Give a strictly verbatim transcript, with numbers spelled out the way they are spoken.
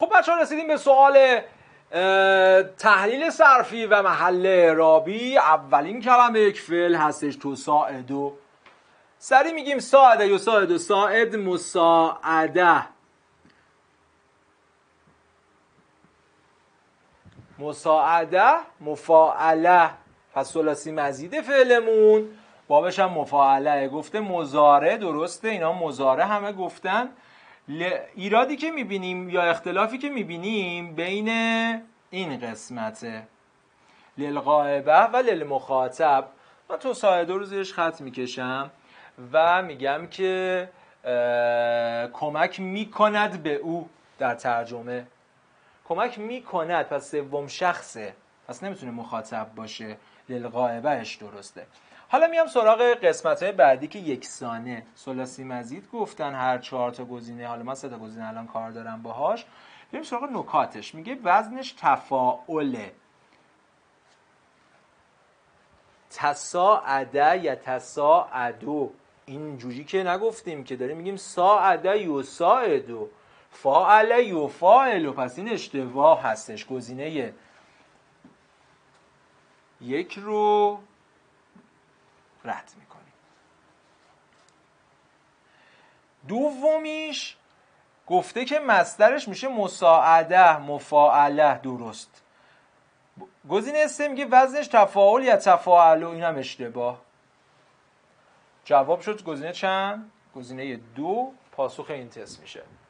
خب بچه‌ها رسیدیم به سوال تحلیل صرفی و محل اعرابی. اولین کلمه یک فعل هستش تساعدو. سری میگیم ساعده یا ساعدو. ساعد مساعده، مساعده مفاعله. پس ثلاثی مزید فعلمون بابش هم مفاعله. گفته مضارع درسته، اینا مضارع همه گفتن. ایرادی که میبینیم یا اختلافی که میبینیم بین این قسمته للغائبه و للمخاطب. من تو ساعده رو زیرش خط میکشم و میگم که کمک میکند به او. در ترجمه کمک میکند، پس سوم شخصه، پس نمیتونه مخاطب باشه. للغائبهش درسته. حالا میام سراغ قسمت‌های بعدی که یکسانه ثلاثی مزید گفتن، هر چهار تا گزینه. حالا من سه تا گزینه الان کار دارم باهاش. بریم سراغ نکاتش. میگه وزنش تفاعله. تساعده یا تساعدو، اینجوری که نگفتیم که، داریم میگیم ساعده یساعدو، فاعله یفاعلو. پس این اشتباه هستش. گزینه یک رو رد میکنیم. دومیش گفته که مصدرش میشه مساعده مفاعله. درست. گزینه سه میگه وزنش تفاعل یا تفاعلو. این هم اشتباه. جواب شد گزینه چند؟ گزینه دو. پاسخ این تست میشه.